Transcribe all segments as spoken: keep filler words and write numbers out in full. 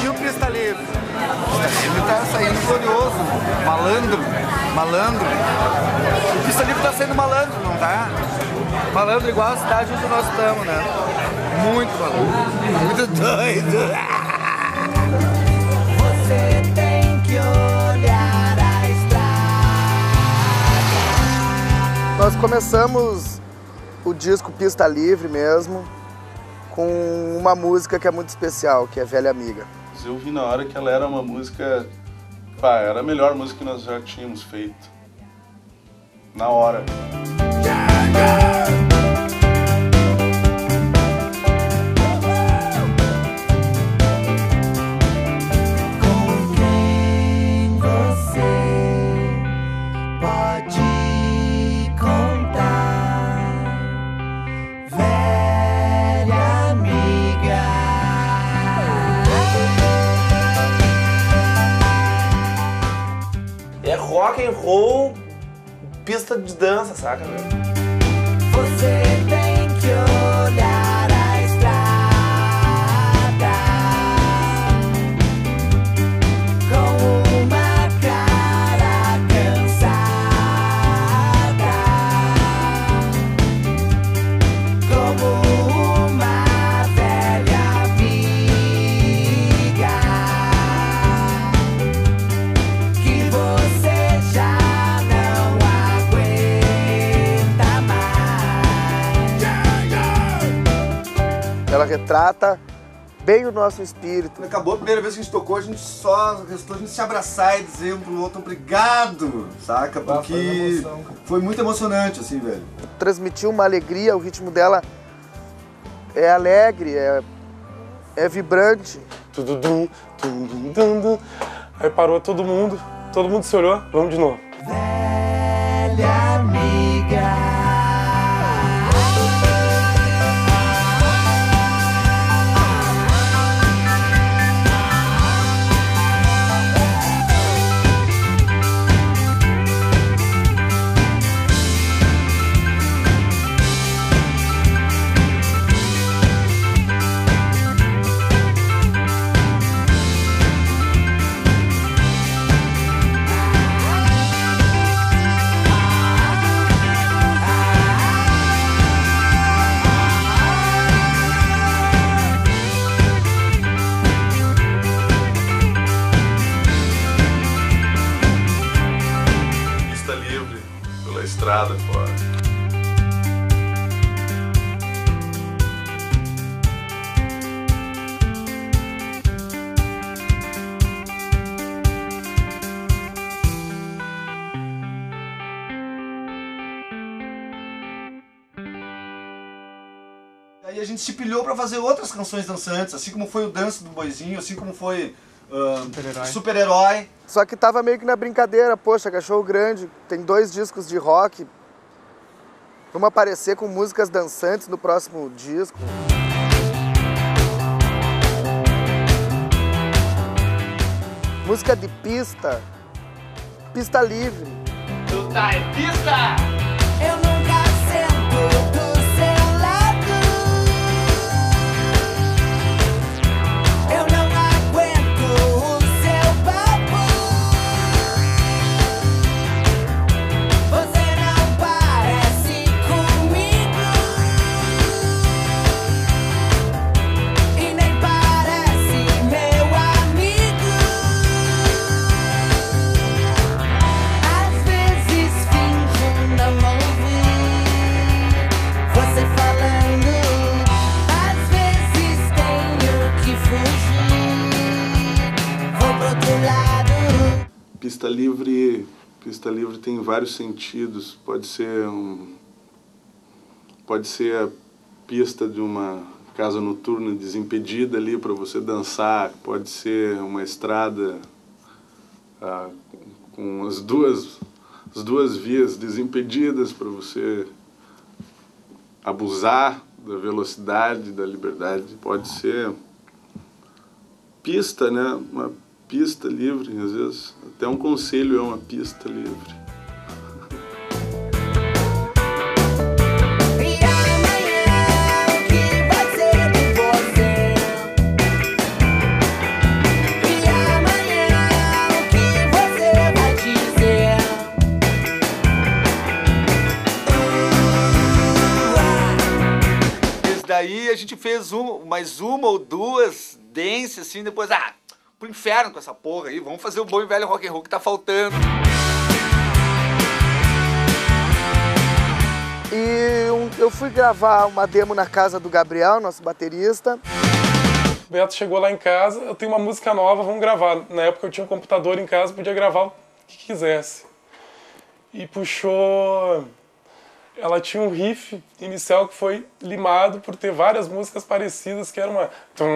E o Pista Livre? Pista Livre tá saindo glorioso, malandro, malandro. O Pista Livre tá saindo malandro, não tá? Malandro igual a cidade onde nós estamos, né? Muito malandro, muito doido. Você tem que olhar a estrada. Nós começamos o disco Pista Livre mesmo, com uma música que é muito especial, que é Velha Amiga. Eu vi na hora que ela era uma música, pá, era a melhor música que nós já tínhamos feito. Na hora. Com quem você pode contar, velha amiga? É rock and roll, pista de dança, saca, velho? Você tem que olhar a estrada com uma cara cansada, como uma velha amiga que você já não aguenta mais. Ela retrata bem o nosso espírito. Quando acabou a primeira vez que a gente tocou, a gente só restou a gente se abraçar e dizer um pro outro obrigado, saca? Porque foi muito emocionante, assim, velho. Transmitiu uma alegria, o ritmo dela é alegre, é, é vibrante. Tududum, tudum, dum, dum. Aí parou todo mundo, todo mundo se olhou, vamos de novo. Velha amiga. Pista livre, pela estrada fora. Aí a gente se pilhou pra fazer outras canções dançantes, assim como foi o Dança do Boizinho, assim como foi uh, Super-Herói. Só que tava meio que na brincadeira, poxa, cachorro grande, tem dois discos de rock. Vamos aparecer com músicas dançantes no próximo disco. Música de pista, pista livre. Tu tá em pista! Eu nunca sento do seu lado. Eu não aguento o seu papo. Você não parece comigo e nem parece meu amigo. Às vezes finjo não ouvir você falando. Às vezes tenho que fugir. Vou pro outro lado. Pista livre, pista livre tem vários sentidos. Pode ser um, pode ser a pista de uma casa noturna desimpedida ali para você dançar. Pode ser uma estrada ah, com as duas, as duas vias desimpedidas para você abusar da velocidade, da liberdade. Pode ser pista, né? Uma pista livre, às vezes até um conselho é uma pista livre. E amanhã o que vai ser de você? gente fez um, mais uma ou duas dance, assim, depois, ah, pro inferno com essa porra aí, vamos fazer o bom e velho rock and roll que tá faltando. E um, eu fui gravar uma demo na casa do Gabriel, nosso baterista. O Beto chegou lá em casa, eu tenho uma música nova, vamos gravar. Na época eu tinha um computador em casa, podia gravar o que quisesse. E puxou... Ela tinha um riff inicial que foi limado por ter várias músicas parecidas, que era uma...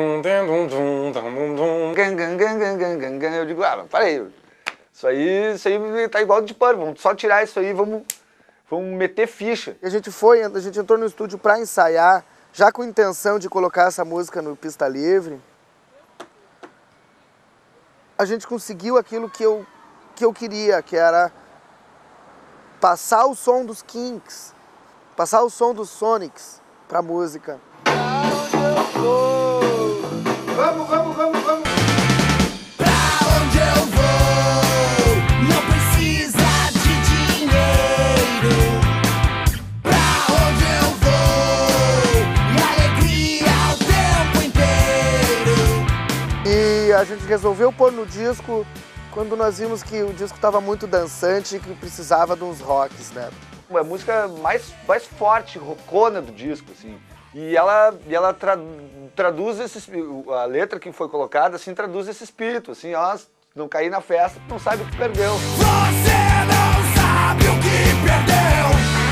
Eu digo, ah, parei. Isso aí, isso aí tá igual de pano, vamos só tirar isso aí, vamos, vamos meter ficha. E a gente foi, a gente entrou no estúdio pra ensaiar, já com intenção de colocar essa música no Pista Livre. A gente conseguiu aquilo que eu, que eu queria, que era passar o som dos Kinks, passar o som dos Sonics pra música. Vamos, vamos, vamos, vamos. Pra onde eu vou, não precisa de dinheiro. Pra onde eu vou, e alegria o tempo inteiro. E a gente resolveu pôr no disco quando nós vimos que o disco estava muito dançante e que precisava de uns rocks, né? É a música mais, mais forte, rockona do disco, assim. E ela, e ela tra, traduz esse... A letra que foi colocada, assim, traduz esse espírito, assim, ó, não cair na festa, não sabe o que perdeu. Você não sabe o que perdeu.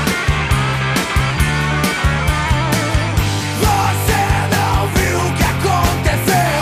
Você não viu o que aconteceu.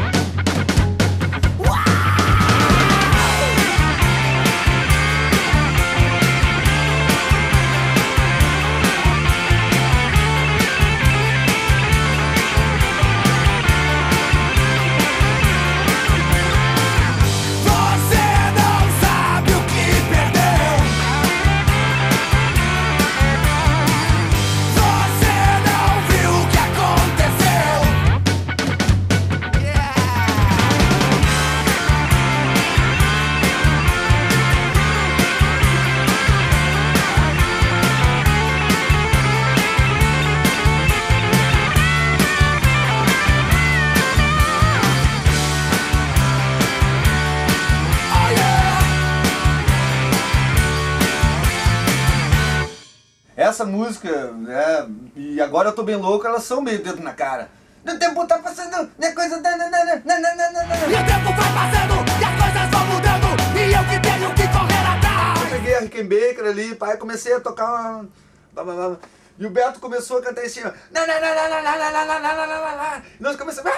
Essa música, né, e agora eu tô bem louco, elas são meio dedo na cara. O tempo tá passando, né, coisa... E o tempo vai passando, e as coisas vão mudando, e eu que tenho que correr atrás. Eu peguei a Rickenbacker ali, pai, comecei a tocar uma... E o Beto começou a cantar em cima. E nós começamos...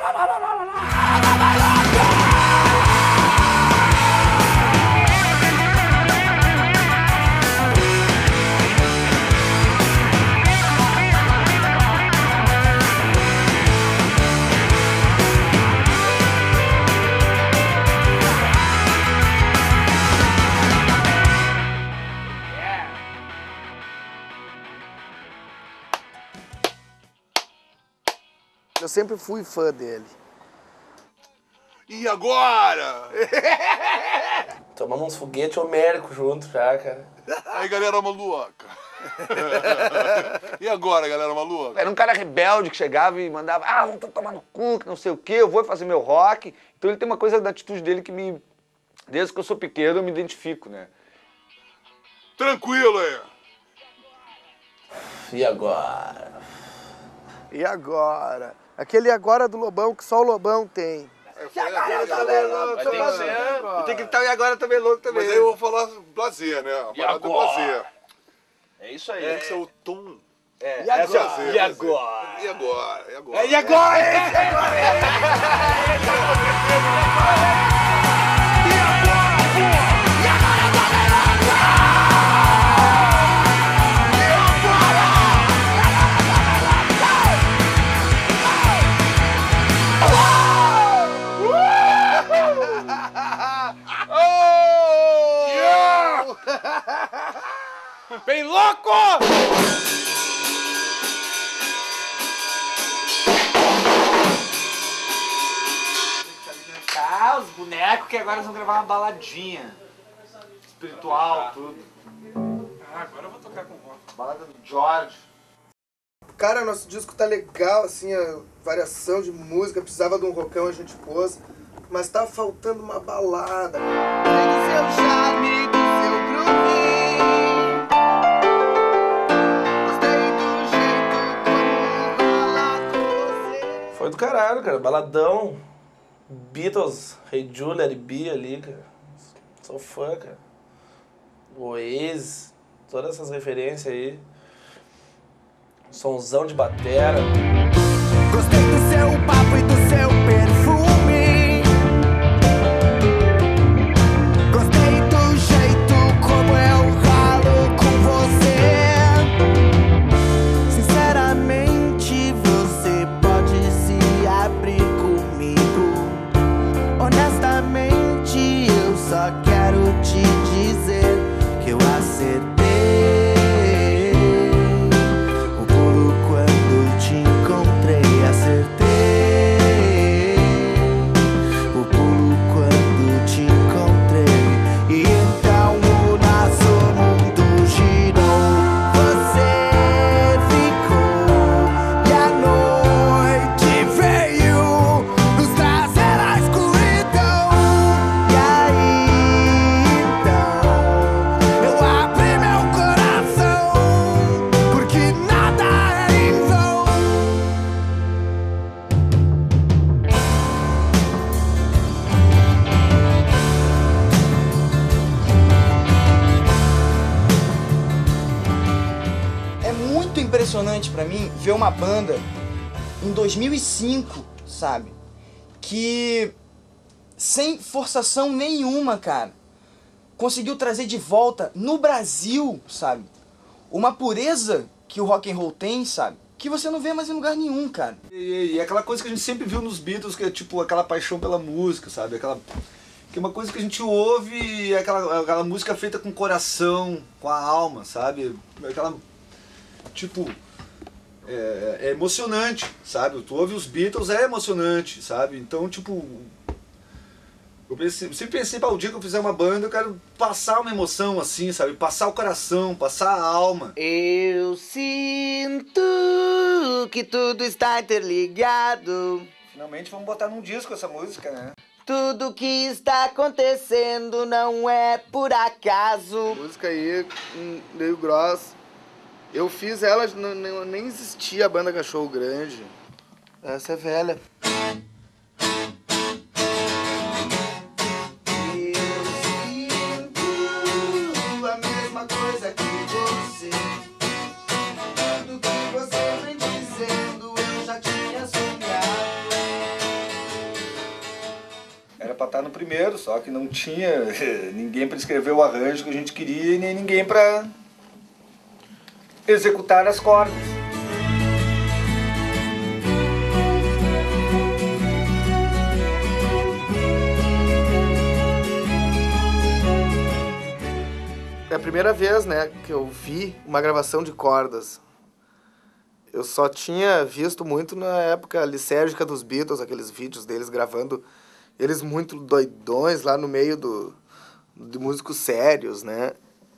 Eu sempre fui fã dele. E agora? Tomamos uns foguetes homéricos junto já, cara. Aí, galera maluca. E agora, galera maluca? Era um cara rebelde que chegava e mandava, ah, vamos tomar no cu, que não sei o quê, eu vou fazer meu rock. Então ele tem uma coisa da atitude dele que me... Desde que eu sou pequeno eu me identifico, né? Tranquilo aí. E agora? E agora? Aquele agora do Lobão que só o Lobão tem. E agora também louco, Tem que ser. E tem que gritar, e agora também louco também. Mas aí eu vou falar blazer, né? A E parada é agora? blazer. É isso aí. Tem que ser o tom. É. E agora? Blazer, E blazer. agora? E agora? E agora? E agora? Bem louco! Tá, os bonecos que agora vão gravar uma baladinha. Espiritual, tudo. Ah, agora eu vou tocar com voz. Balada do George. cara, nosso disco tá legal, assim, a variação de música, precisava de um rockão, a gente pôs, mas tá faltando uma balada. Tem do seu charme, do seu groove. Gostei do jeito como rola com você. Foi do caralho, cara. Baladão. Beatles, Hey Jude, Let It Be ali, cara. Sou fã, cara. Oasis, todas essas referências aí. Sonzão de batera. Gostei do seu papo e do seu perfume. Gostei do jeito como eu ralo com você. Sinceramente, você pode se abrir comigo. Honestamente, eu só quero te dizer que eu acertei. Impressionante pra mim ver uma banda em dois mil e cinco, sabe, que sem forçação nenhuma, cara, conseguiu trazer de volta no Brasil, sabe, uma pureza que o rock and roll tem, sabe, que você não vê mais em lugar nenhum, cara. E, e aquela coisa que a gente sempre viu nos Beatles, que é tipo aquela paixão pela música, sabe, aquela que é uma coisa que a gente ouve e é aquela, aquela música feita com o coração, com a alma, sabe, aquela tipo, é, é emocionante, sabe? Tu ouve os Beatles, é emocionante, sabe? Então, tipo, eu pensei, sempre pensei, para o dia que eu fizer uma banda, eu quero passar uma emoção assim, sabe? Passar o coração, passar a alma. Eu sinto que tudo está interligado. Finalmente vamos botar num disco essa música, né? Tudo que está acontecendo não é por acaso. Música aí, meio grossa. Eu fiz ela, não, não, nem existia a banda Cachorro Grande. Essa é velha. Eu sinto a mesma coisa que você. Tudo que você vem dizendo eu já tinha sonhado. Era pra estar no primeiro, só que não tinha ninguém pra escrever o arranjo que a gente queria e nem ninguém pra executar as cordas. É a primeira vez, né, que eu vi uma gravação de cordas. Eu só tinha visto muito na época licérgica dos Beatles, aqueles vídeos deles gravando eles muito doidões lá no meio do, de músicos sérios, né?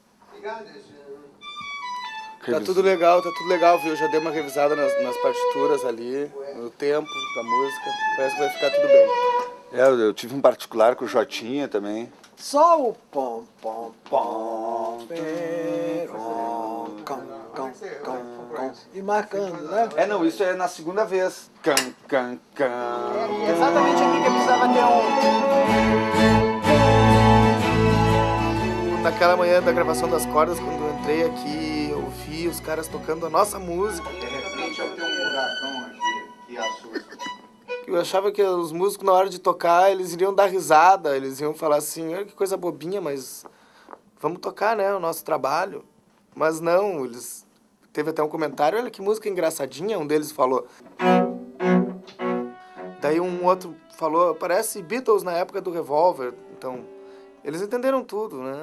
Tá tudo legal, tá tudo legal, viu? Já dei uma revisada nas, nas partituras ali, no tempo da música. Parece que vai ficar tudo bem. É, eu, eu tive um particular com o Jotinha também. Só o pom, pom, pom, perom, cam, cam, cam, cam, e marcando, né? É, não, isso é na segunda vez. Cam, cam, cam. É exatamente aqui que eu precisava ter um... Naquela manhã da gravação das cordas, quando eu entrei aqui, eu vi os caras tocando a nossa música. De repente eu tenho um furacão aqui que assusta. Eu achava que os músicos, na hora de tocar, eles iriam dar risada, eles iam falar assim, olha que coisa bobinha, mas vamos tocar, né, o nosso trabalho. Mas não, eles... Teve até um comentário, olha que música engraçadinha, um deles falou. Daí um outro falou, parece Beatles na época do Revolver. Então, eles entenderam tudo, né?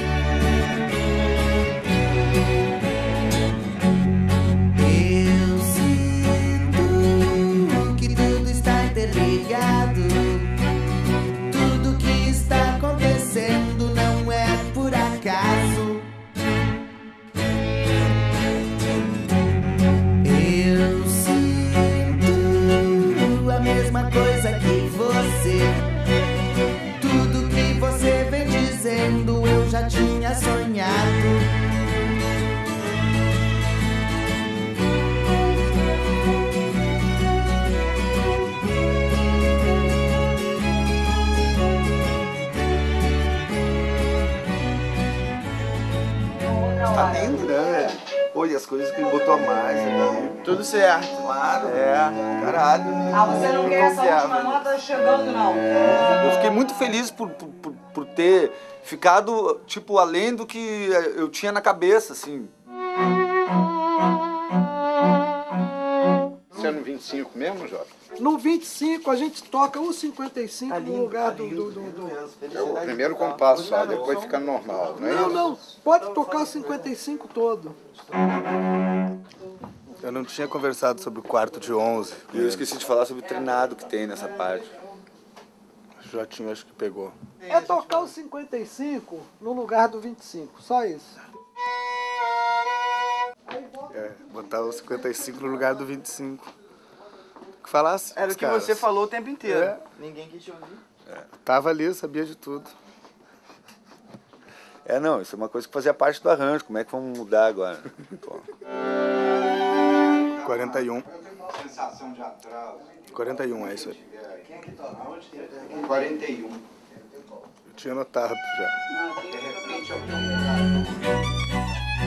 Eu sinto que tudo está interligado. Tudo que está acontecendo não é por acaso. Eu coisas que ele botou a mais ali. Tudo certo. Claro. É, caralho. Ah, você não quer essa Confiável. última nota chegando, não? Eu fiquei muito feliz por, por, por, por ter ficado, tipo, além do que eu tinha na cabeça, assim. Você é no vinte e cinco mesmo, Jota? No vinte e cinco a gente toca o cinquenta e cinco no lugar do... do, do, do... É o primeiro compasso só, depois fica normal, não é Não, isso? não, pode tocar o cinquenta e cinco todo. Eu não tinha conversado sobre o quarto de onze. E eu esqueci de falar sobre o treinado que tem nessa parte. O Jotinho acho que pegou. É tocar o cinquenta e cinco no lugar do vinte e cinco, só isso. É, botar o cinquenta e cinco no lugar do vinte e cinco. O que falasse? Era o que você falou o tempo inteiro. É. Ninguém quis te ouvir. É. Tava ali, eu sabia de tudo. É, não, isso é uma coisa que fazia parte do arranjo. Como é que vamos mudar agora? Pô. quarenta e um. Sensação de atraso. quarenta e um, é isso aí. Quem é que tá onde? quarenta e um. Eu tinha notado já. De repente, alguém...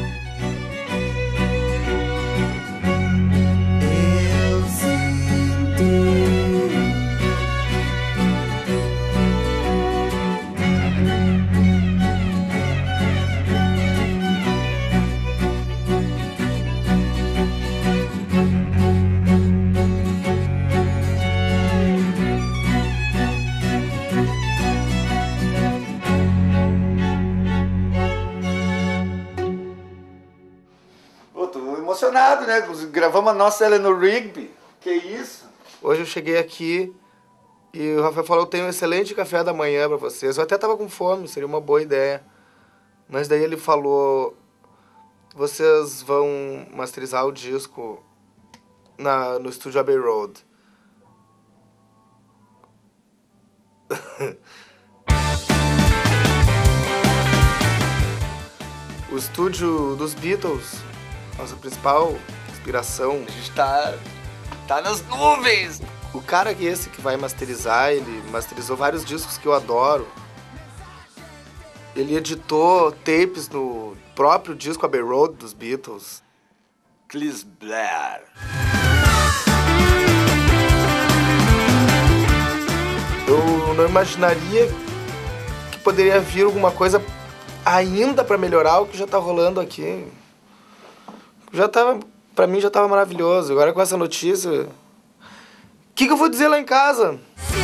Emocionado, né? Gravamos a nossa Eleanor Rigby. Que isso? Hoje eu cheguei aqui e o Rafael falou: eu tenho um excelente café da manhã pra vocês. Eu até tava com fome, seria uma boa ideia. Mas daí ele falou: vocês vão masterizar o disco na, no estúdio Abbey Road. O estúdio dos Beatles, nossa principal inspiração. A gente tá, tá nas nuvens! O cara que esse que vai masterizar, ele masterizou vários discos que eu adoro. Ele editou tapes no próprio disco Abbey Road dos Beatles. Chris Blair. Eu não imaginaria que poderia vir alguma coisa ainda pra melhorar o que já tá rolando aqui. Já tava, pra mim já tava maravilhoso. Agora com essa notícia, o que, que eu vou dizer lá em casa?